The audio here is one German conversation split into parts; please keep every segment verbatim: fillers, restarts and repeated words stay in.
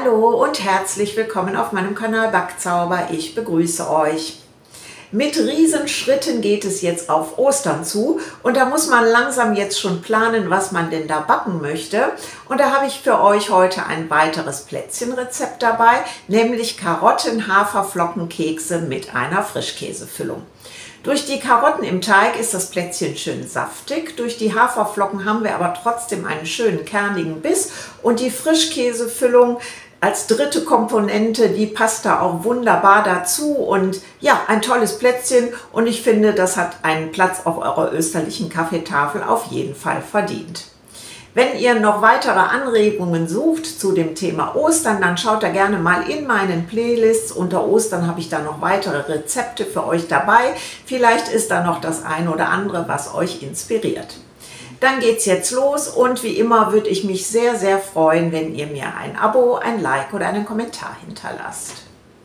Hallo und herzlich willkommen auf meinem Kanal Backzauber. Ich begrüße euch. Mit Riesenschritten geht es jetzt auf Ostern zu und da muss man langsam jetzt schon planen, was man denn da backen möchte. Und da habe ich für euch heute ein weiteres Plätzchenrezept dabei, nämlich Karotten-Haferflockenkekse mit einer Frischkäsefüllung. Durch die Karotten im Teig ist das Plätzchen schön saftig, durch die Haferflocken haben wir aber trotzdem einen schönen kernigen Biss und die Frischkäsefüllung als dritte Komponente, die passt da auch wunderbar dazu und ja, ein tolles Plätzchen und ich finde, das hat einen Platz auf eurer österlichen Kaffeetafel auf jeden Fall verdient. Wenn ihr noch weitere Anregungen sucht zu dem Thema Ostern, dann schaut da gerne mal in meinen Playlists. Unter Ostern habe ich da noch weitere Rezepte für euch dabei. Vielleicht ist da noch das eine oder andere, was euch inspiriert. Dann geht's jetzt los und wie immer würde ich mich sehr, sehr freuen, wenn ihr mir ein Abo, ein Like oder einen Kommentar hinterlasst.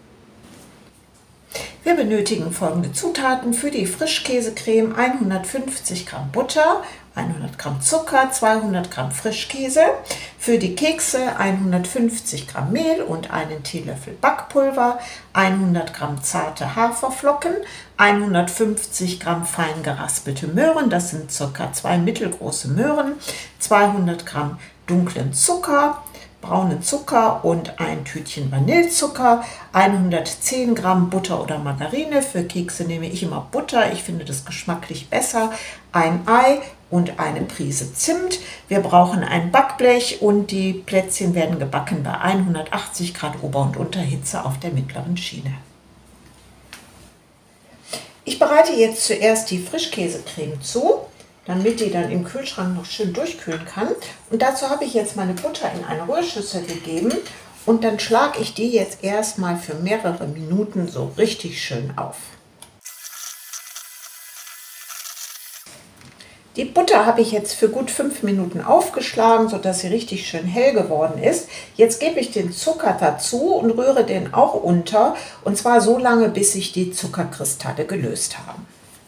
Wir benötigen folgende Zutaten für die Frischkäsecreme: hundertfünfzig Gramm Butter, hundert Gramm Zucker, zweihundert Gramm Frischkäse, für die Kekse hundertfünfzig Gramm Mehl und einen Teelöffel Backpulver, hundert Gramm zarte Haferflocken, hundertfünfzig Gramm fein geraspelte Möhren, das sind ca. zwei mittelgroße Möhren, zweihundert Gramm dunklen Zucker, braunen Zucker und ein Tütchen Vanillezucker, hundertzehn Gramm Butter oder Margarine. Für Kekse nehme ich immer Butter, ich finde das geschmacklich besser, ein Ei und eine Prise Zimt. Wir brauchen ein Backblech und die Plätzchen werden gebacken bei hundertachtzig Grad Ober- und Unterhitze auf der mittleren Schiene. Ich bereite jetzt zuerst die Frischkäsecreme zu, damit die dann im Kühlschrank noch schön durchkühlen kann. Und dazu habe ich jetzt meine Butter in eine Rührschüssel gegeben und dann schlage ich die jetzt erstmal für mehrere Minuten so richtig schön auf. Die Butter habe ich jetzt für gut fünf Minuten aufgeschlagen, sodass sie richtig schön hell geworden ist. Jetzt gebe ich den Zucker dazu und rühre den auch unter, und zwar so lange, bis sich die Zuckerkristalle gelöst haben.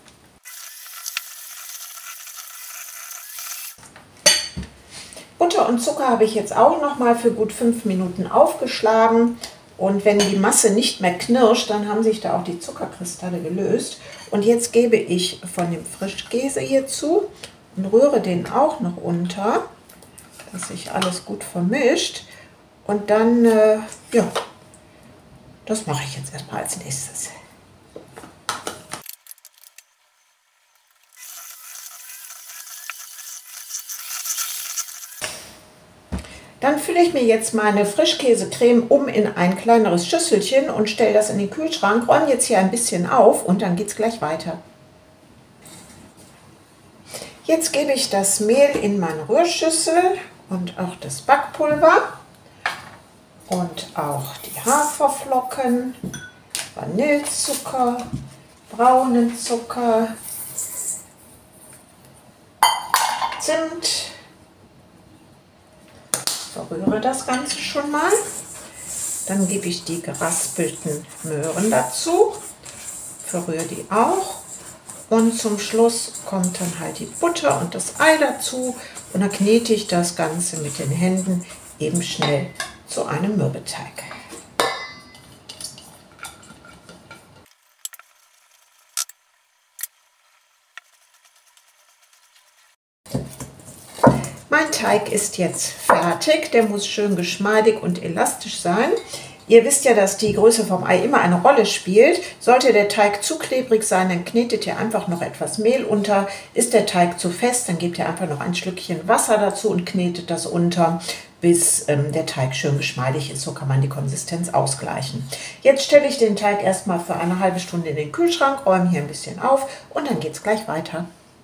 Butter und Zucker habe ich jetzt auch noch mal für gut fünf Minuten aufgeschlagen. Und wenn die Masse nicht mehr knirscht, dann haben sich da auch die Zuckerkristalle gelöst. Und jetzt gebe ich von dem Frischkäse hier zu und rühre den auch noch unter, dass sich alles gut vermischt. Und dann, äh, ja, das mache ich jetzt erstmal als nächstes. Dann fülle ich mir jetzt meine Frischkäsecreme um in ein kleineres Schüsselchen und stelle das in den Kühlschrank, räume jetzt hier ein bisschen auf und dann geht es gleich weiter. Jetzt gebe ich das Mehl in meine Rührschüssel und auch das Backpulver und auch die Haferflocken, Vanillezucker, braunen Zucker, Zimt. Verrühre das Ganze schon mal. Dann gebe ich die geraspelten Möhren dazu, verrühre die auch und zum Schluss kommt dann halt die Butter und das Ei dazu und dann knete ich das Ganze mit den Händen eben schnell zu einem Mürbeteig. Mein Teig ist jetzt fertig, der muss schön geschmeidig und elastisch sein. Ihr wisst ja, dass die Größe vom Ei immer eine Rolle spielt. Sollte der Teig zu klebrig sein, dann knetet ihr einfach noch etwas Mehl unter. Ist der Teig zu fest, dann gebt ihr einfach noch ein Schlückchen Wasser dazu und knetet das unter, bis ähm, der Teig schön geschmeidig ist. So kann man die Konsistenz ausgleichen. Jetzt stelle ich den Teig erstmal für eine halbe Stunde in den Kühlschrank, räume hier ein bisschen auf und dann geht es gleich weiter.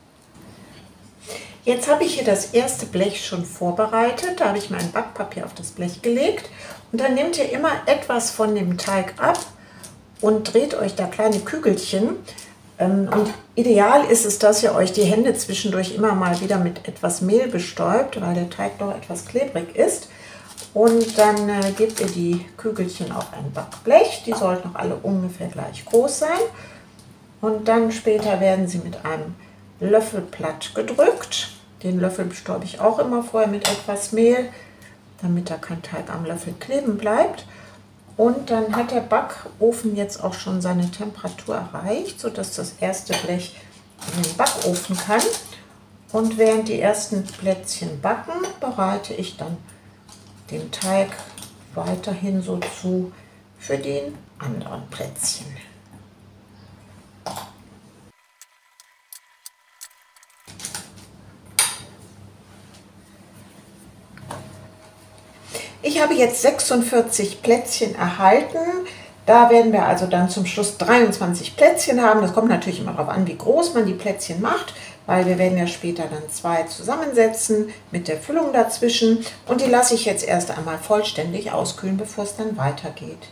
Jetzt habe ich hier das erste Blech schon vorbereitet. Da habe ich mein Backpapier auf das Blech gelegt. Und dann nehmt ihr immer etwas von dem Teig ab und dreht euch da kleine Kügelchen. Und ideal ist es, dass ihr euch die Hände zwischendurch immer mal wieder mit etwas Mehl bestäubt, weil der Teig noch etwas klebrig ist. Und dann äh, gebt ihr die Kügelchen auf ein Backblech. Die sollten noch alle ungefähr gleich groß sein. Und dann später werden sie mit einem Löffel platt gedrückt. Den Löffel bestäube ich auch immer vorher mit etwas Mehl. damit da kein Teig am Löffel kleben bleibt. Und dann hat der Backofen jetzt auch schon seine Temperatur erreicht, sodass das erste Blech in den Backofen kann. Und während die ersten Plätzchen backen, bereite ich dann den Teig weiterhin so zu für die anderen Plätzchen. Ich habe jetzt sechsundvierzig Plätzchen erhalten. Da werden wir also dann zum Schluss dreiundzwanzig Plätzchen haben. Das kommt natürlich immer darauf an, wie groß man die Plätzchen macht, weil wir werden ja später dann zwei zusammensetzen mit der Füllung dazwischen. Und die lasse ich jetzt erst einmal vollständig auskühlen, bevor es dann weitergeht.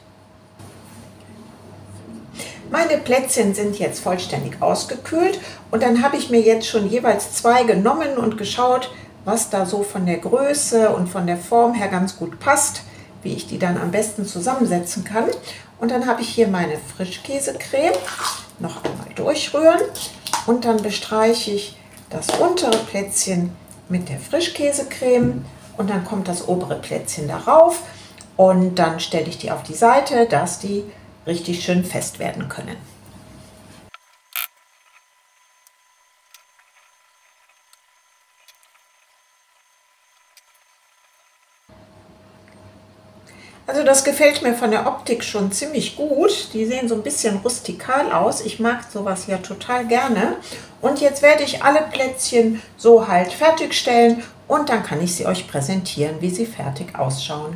Meine Plätzchen sind jetzt vollständig ausgekühlt und dann habe ich mir jetzt schon jeweils zwei genommen und geschaut, was da so von der Größe und von der Form her ganz gut passt, wie ich die dann am besten zusammensetzen kann. Und dann habe ich hier meine Frischkäsecreme, noch einmal durchrühren und dann bestreiche ich das untere Plätzchen mit der Frischkäsecreme und dann kommt das obere Plätzchen darauf und dann stelle ich die auf die Seite, dass die richtig schön fest werden können. Also das gefällt mir von der Optik schon ziemlich gut. Die sehen so ein bisschen rustikal aus. Ich mag sowas ja total gerne. Und jetzt werde ich alle Plätzchen so halt fertigstellen und dann kann ich sie euch präsentieren, wie sie fertig ausschauen.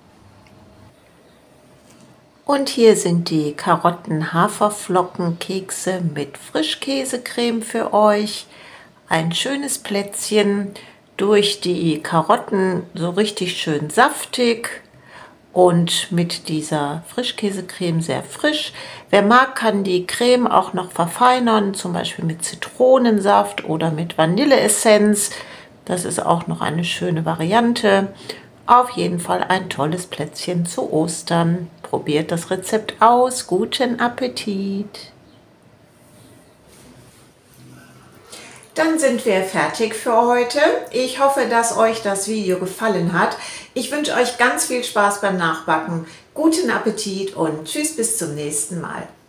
Und hier sind die Karotten-Haferflockenkekse mit Frischkäsecreme für euch. Ein schönes Plätzchen, durch die Karotten so richtig schön saftig und mit dieser Frischkäsecreme sehr frisch. Wer mag, kann die Creme auch noch verfeinern, zum Beispiel mit Zitronensaft oder mit Vanilleessenz. Das ist auch noch eine schöne Variante. Auf jeden Fall ein tolles Plätzchen zu Ostern. Probiert das Rezept aus. Guten Appetit! Dann sind wir fertig für heute. Ich hoffe, dass euch das Video gefallen hat. Ich wünsche euch ganz viel Spaß beim Nachbacken. Guten Appetit und tschüss bis zum nächsten Mal.